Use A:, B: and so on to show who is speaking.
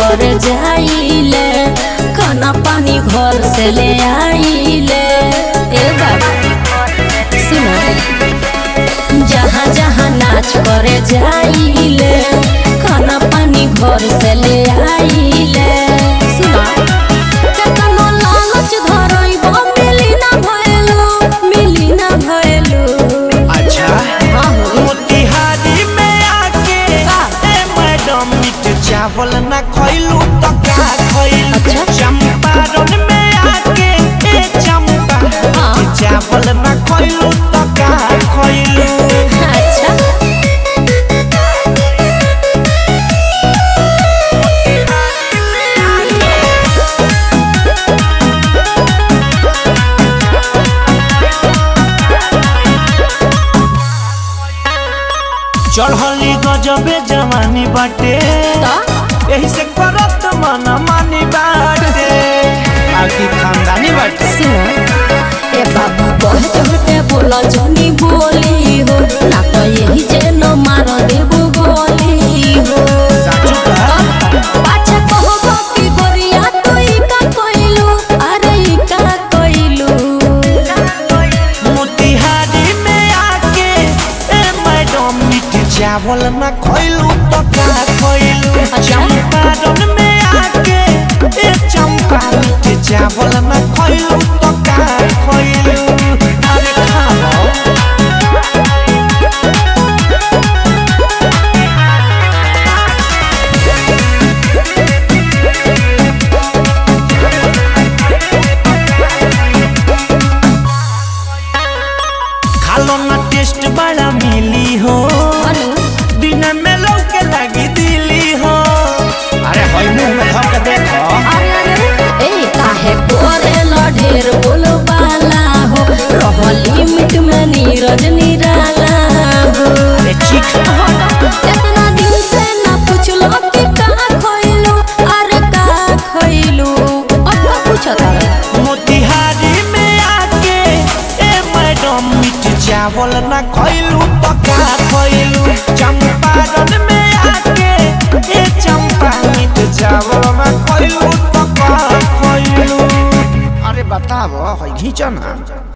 A: कर जाइले, खाना पानी घर से ले आइले। ए बाबा सुना, जहाँ जहाँ नाच करे जाइले, खाना पानी घर से ले आइले। सुना केतनो लालच धरइबो मिली ना भइलू, मिली ना भइलू।
B: अच्छा मोतिहारी में आके ए मैडम मीट चावल ना खइलू तो का खइलू।
A: अच्छा
B: चंपारण में आके ए चंपा चावल ना खइलू तो का खइलू।
A: अच्छा
B: चढ़ली गजबे जवानी बाटे, यही से करत मन मानी बाटे, आखी खानदानी बाटे।
A: ए बाबू कह चढ़ते बोला जनी बोली हो, ना तो यही जे न मार देबो गोली हो। पाछे कहबो कि गोरिया तू ई का कइलू, अरे ई का कइलू।
B: मोतिहारी में आके ए मैडम मीट चावल ना खइलू तो का खइलू। चंपारण में आके ए चंपा मीट चावल ना खइलू तो का खइलू। अरे खाओ खालो ना टेस्ट बड़ा मिली हो, दिन में लौके लगी दिली हो। अरे होई मुंह में धक देखो।
A: ए काहे कोरे ल ढेर बोलबाला हो, रहली मिट में नीरज निराला हो।
B: अरे चीख
A: इतना दिन से ना पूछलो कि का खइलू, अरे का खइलू। अब का पूछता
B: मोतिहारी में आके ए मैडम मीट चावल ना खइलू तो का खइलू। चंपारण में आके ए चंपा मीट चावल ना खइलू तो का खइलू। अरे बताओ है घींचना।